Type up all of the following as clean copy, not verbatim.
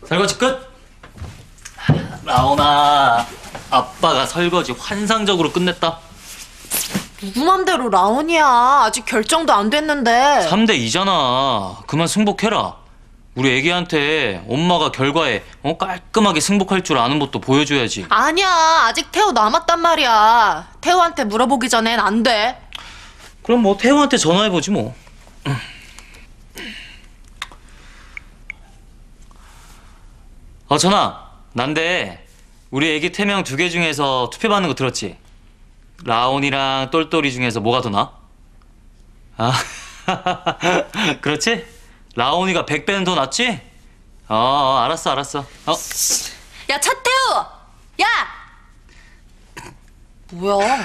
설거지 끝! 라온아, 아빠가 설거지 환상적으로 끝냈다. 누구 맘대로 라온이야. 아직 결정도 안 됐는데. 3대 2잖아. 그만 승복해라. 우리 애기한테 엄마가 결과에 깔끔하게 승복할 줄 아는 것도 보여줘야지. 아니야. 아직 태호 남았단 말이야. 태호한테 물어보기 전엔 안 돼. 그럼 뭐 태호한테 전화해보지 뭐. 전화. 난데 우리 애기 태명 2개 중에서 투표받는 거 들었지? 라온이랑 똘똘이 중에서 뭐가 더 나아? 아, 그렇지? 라온이가 100배는 더 낫지? 알았어. 야, 차태호! 야! 뭐야?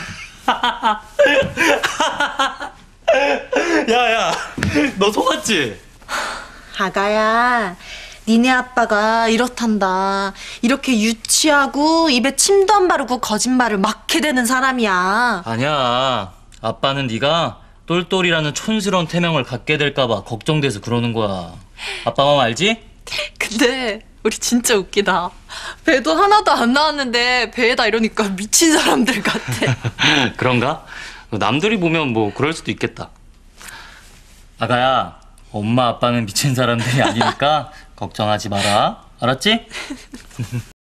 야, 너 속았지? 아가야, 니네 아빠가 이렇단다. 이렇게 유치하고 입에 침도 안 바르고 거짓말을 막 해대는 사람이야. 아니야. 아빠는 네가 똘똘이라는 촌스러운 태명을 갖게 될까봐 걱정돼서 그러는 거야. 아빠 마음 알지? 근데 우리 진짜 웃기다. 배도 하나도 안 나왔는데 배에다 이러니까 미친 사람들 같아. 그런가? 남들이 보면 뭐 그럴 수도 있겠다. 아가야, 엄마 아빠는 미친 사람들이 아니니까 걱정하지 마라. 알았지?